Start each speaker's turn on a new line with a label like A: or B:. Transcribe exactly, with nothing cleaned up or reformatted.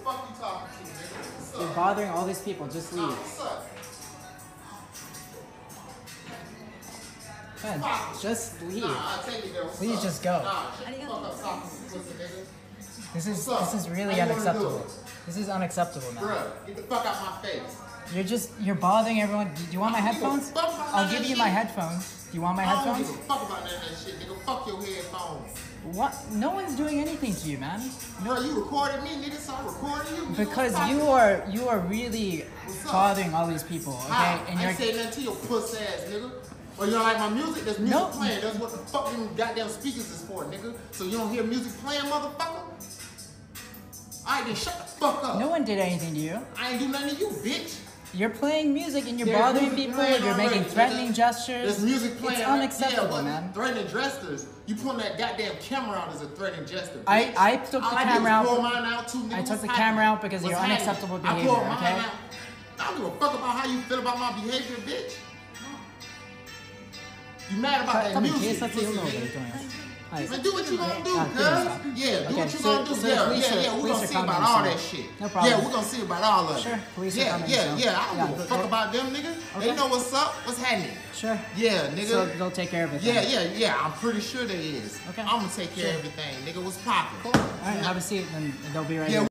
A: fuck you talking to, nigga? What's up?
B: You're bothering all these people. Just leave.
A: Nah, what's up?
B: Man, just leave.
A: Nah, I'll take you there. What's
B: Please
A: up?
B: just go.
A: Nah, shut the fuck up talking to me, pussy nigga.
B: This is
A: What's up?
B: this is really
A: How you wanna
B: unacceptable.
A: do it?
B: This is unacceptable, man.
A: Bruh, get the fuck out my face.
B: You're just you're bothering everyone. Do you want my
A: I don't give a
B: headphones?
A: fuck about
B: I'll
A: that
B: give you
A: shit.
B: my headphones. Do you want my
A: I don't
B: headphones?
A: give a fuck about none of that shit, nigga. Fuck your headphones.
B: What? No one's doing anything to you, man.
A: Bro, you recorded me, nigga, so I recorded you. Nigga.
B: Because
A: What's
B: you
A: up?
B: are you are really
A: What's up?
B: bothering all these people, okay?
A: How?
B: And
A: I
B: you're
A: ain't saying nothing to your puss ass, nigga. Or you don't like my music? There's music
B: Nope.
A: playing. That's what the fuck them goddamn speakers is for, nigga. So you don't hear music playing, motherfucker? Alright, then shut the fuck up.
B: no one did anything to you.
A: I ain't do nothing to you, bitch.
B: You're playing music and you're
A: There's
B: bothering
A: music
B: people.
A: playing
B: You're
A: already,
B: making
A: nigga.
B: threatening gestures.
A: There's music playing.
B: It's
A: right?
B: unacceptable,
A: yeah,
B: man.
A: Threatening gestures. You pulling that goddamn camera out as a threatening gesture.
B: I-
A: bitch.
B: I took the
A: All I did
B: camera
A: was
B: out.
A: pull mine out too, nigga.
B: I took
A: What's
B: the
A: happening?
B: camera out because of
A: What's
B: your
A: happening?
B: unacceptable
A: I
B: behavior,
A: pulled mine
B: okay?
A: out. I don't give a fuck about how you feel about my behavior, bitch. You mad about that
B: 多分
A: music?
B: 警察呼んだ方がいい
A: pussy
B: と思います。はい。
A: nigga. Man, do what you gonna do,
B: Ah,
A: cuz.
B: please,
A: Yeah, do
B: Okay,
A: what you
B: so-
A: gonna do.
B: so
A: yeah,
B: police
A: yeah,
B: are-
A: yeah. We're
B: police
A: gonna
B: are
A: see about
B: coming,
A: all
B: so-
A: that shit.
B: No problem.
A: Yeah, we're gonna see about all of it.
B: Sure, police are
A: yeah,
B: coming,
A: Yeah,
B: so-
A: yeah, I don't
B: yeah,
A: give a
B: but-
A: fuck
B: but-
A: about them, nigga.
B: Okay.
A: They know what's up, what's happening.
B: Sure.
A: Yeah, nigga.
B: So they'll take care of it.
A: Yeah,
B: then.
A: yeah, yeah. I'm pretty sure there is.
B: Okay.
A: I'm gonna take care
B: Sure.
A: of everything, nigga. What's poppin'?
B: All right, have a seat, and they'll be right
A: Yeah,
B: here.